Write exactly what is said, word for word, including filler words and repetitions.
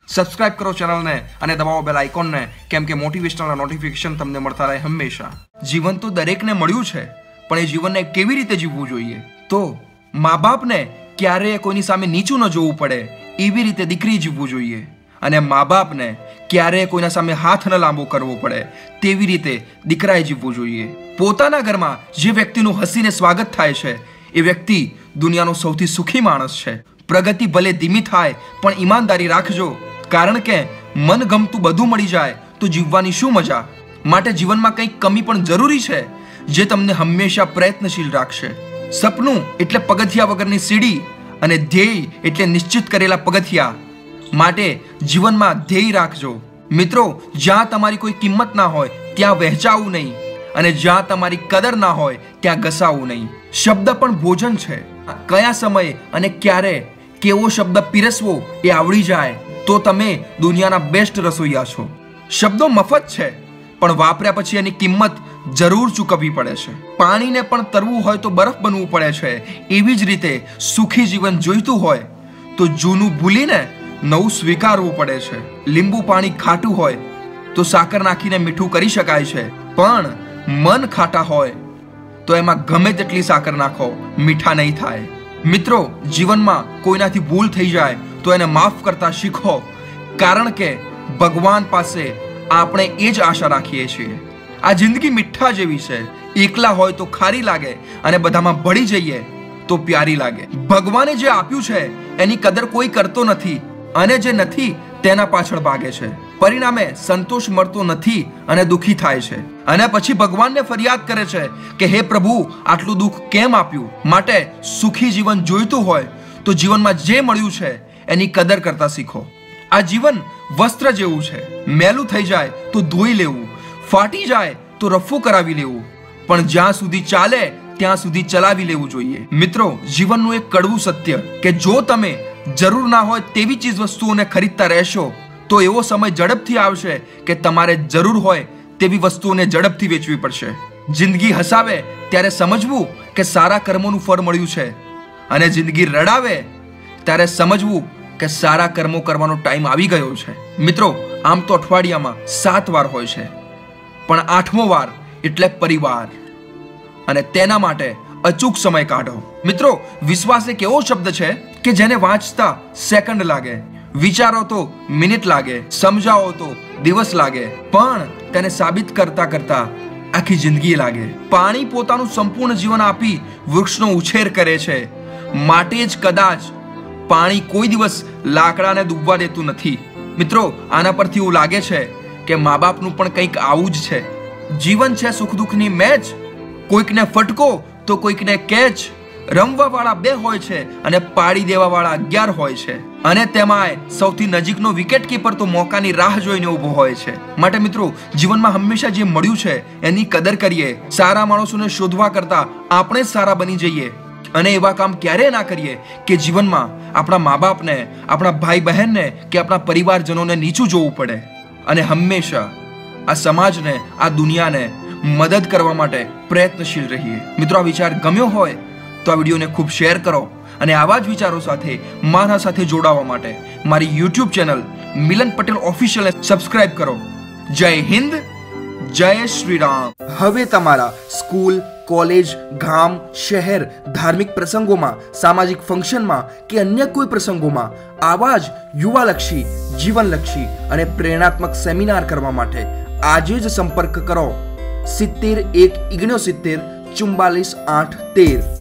Subscribe કરો ચેનલને અને દબાવો બેલ આઇકોનને, કેમ કે મોટિવેશનલ નોટિફિકેશન તમને મળતા રહે હંમેશા. જીવન તો દરેકને મળ્યું છે, પણ એ જીવનને કેવી રીતે જીવવું જોઈએ? તો મા બાપને ક્યારેય કોઈની સામે નીચું ન જોવું પડે એવી રીતે દીકરી જીવવું જોઈએ, અને મા બાપને ક્યારેય કોઈના સામે હાથ ન લાંબો કરવો પડે તેવી રીતે દીકરાએ જીવવું જોઈએ. પોતાના ઘરમાં જે વ્યક્તિનું હસીને સ્વાગત થાય છે એ વ્યક્તિ દુનિયાનો સૌથી સુખી માણસ છે. પ્રગતિ ભલે ધીમી થાય પણ ઈમાનદારી રાખજો, કારણ કે મન ગમતું બધું મળી જાય તો જીવવાની શું મજા. માટે જીવનમાં કંઈક કમી પણ જરૂરી છે જે તમને હંમેશા પ્રયત્નશીલ રાખશે. સપનું એટલે પગથિયા વગરની સીડી અને ધ્યેય એટલે નિશ્ચિત કરેલા પગથિયા. માટે જીવનમાં ધ્યેય રાખજો. મિત્રો, જ્યાં તમારી કોઈ કિંમત ના હોય ત્યાં વહેંચાવું નહીં, અને જ્યાં તમારી કદર ના હોય ત્યાં ઘસાવું નહીં. શબ્દ પણ ભોજન છે. કયા સમયે અને ક્યારે કેવો શબ્દ પીરસવો એ આવડી જાય તો તમે દુનિયાના બેસ્ટ રસોઈયા છો. શબ્દો મફત છે, પણ વાપર્યા પછી એની કિંમત જરૂર ચૂકવવી પડે છે. પાણીને પણ તરવું હોય તો બરફ બનવું પડે છે. એવી જ રીતે સુખી જીવન જોઈતું હોય તો જૂનું ભૂલીને નવું સ્વીકારવું પડે છે. લીંબુ પાણી ખાટું હોય તો સાકર નાખીને મીઠું કરી શકાય છે, પણ મન ખાટા હોય તો એમાં ગમે તેટલી સાકર નાખો, મીઠા નહીં થાય. મિત્રો, જીવનમાં કોઈનાથી ભૂલ થઈ જાય તો એને માફ કરતા શીખો, કારણ કે ભગવાન પાસે આપણે એ જ આશા રાખીએ છીએ. આ જિંદગી મીઠા જેવી છે. એકલા હોય તો ખારી લાગે, અને બધામાં ભળી જઈએ તો પ્યારી લાગે. ભગવાને જે આપ્યું છે એની કદર કોઈ કરતો નથી, અને જે નથી તેના પાછળ ભાગે છે. પરિણામે સંતોષ મળતો નથી અને દુઃખી થાય છે, અને પછી ભગવાનને ફરિયાદ કરે છે કે હે પ્રભુ, આટલું દુઃખ કેમ આપ્યું. માટે સુખી જીવન જોઈતું હોય તો જીવનમાં જે મળ્યું છે એની કદર કરતા શીખો. આ જીવન વસ્ત્ર જેવું છે. મેલું થઈ જાય તો ધોઈ લેવું, ફાટી જાય તો રફ્ફું કરાવી લેવું, પણ જ્યાં સુધી ચાલે ત્યાં સુધી ચલાવી લેવું જોઈએ. મિત્રો, જીવનનું એક કડવું સત્ય કે જો તમે જરૂર ના હોય તેવી ચીજ વસ્તુઓને ખરીદતા રહેશો તો એવો સમય ઝડપથી આવશે કે તમારે જરૂર હોય તેવી વસ્તુઓને ઝડપથી વેચવી પડશે. જિંદગી હસાવે ત્યારે સમજવું કે સારા કર્મોનું ફળ મળ્યું છે, અને જિંદગી રડાવે ત્યારે સમજવું કે સારા કર્મો કરવાનો ટાઈમ આવી ગયો છે. મિત્રો, આમ તો અઠવાડિયામાં સાત વાર હોય છે, પણ આઠમો વાર એટલે પરિવાર, અને તેના માટે અચૂક સમય કાઢો. મિત્રો, વિશ્વાસ એક એવો શબ્દ છે કે જેને વાંચતા સેકન્ડ લાગે, વિચારો તો મિનિટ લાગે, સમજાવો તો દિવસ લાગે, પણ તેને સાબિત કરતા કરતા આખી જિંદગી લાગે. પાણી પોતાનું સંપૂર્ણ જીવન આપી વૃક્ષનો ઉછેર કરે છે, માટે જ કદાચ પાણી કોઈ દિવસ લાકડાને ડૂબવા દેતું નથી. મિત્રો, આના પરથી એવું લાગે છે કે મા બાપનું પણ કંઈક આવું જ છે. જીવન છે સુખ દુઃખની મેચ, કોઈકને ફટકો તો કોઈકને કેચ. રમવા વાળા બે હોય છે અને પાડી દેવા વાળા અગિયાર હોય છે, અને તેમાંય સૌથી નજીકનો વિકેટ કીપર તો મોકાની રાહ જોઈને ઊભો હોય છે. માટે મિત્રો, જીવનમાં હંમેશા જે મળ્યું છે એની કદર કરીએ. સારા માણસોને શોધવા કરતા આપણે સારા બની જઈએ, અને એવા કામ ક્યારેય ના કરીએ કે જીવનમાં આપણા મા બાપને, આપણા ભાઈ બહેનને કે આપણા પરિવારજનોને નીચું જોવું પડે. અને હંમેશા આ સમાજને, આ દુનિયાને મદદ કરવા માટે પ્રયત્નશીલ રહીએ. મિત્રો, આ વિચાર ગમ્યો હોય તો આ વિડીયોને ખૂબ શેર કરો, અને આવા જ વિચારો સાથે મારા સાથે જોડાવા માટે મારી યુટ્યુબ ચેનલ મિલન પટેલ ઓફિશિયલને સબસ્ક્રાઇબ કરો. જય હિન્દ, જય શ્રી રામ. હવે તમારા સ્કૂલ, કોલેજ, ગામ, શહેર, ધાર્મિક પ્રસંગોમાં, સામાજિક ફંક્શનમાં કે અન્ય કોઈ પ્રસંગોમાં આવા જ યુવાલક્ષી, જીવનલક્ષી અને પ્રેરણાત્મક સેમિનાર કરવા માટે આજે જ સંપર્ક કરો સિત્તેર એક ઓગણસિત્તેર ચુમ્બાલીસ આઠ તેર.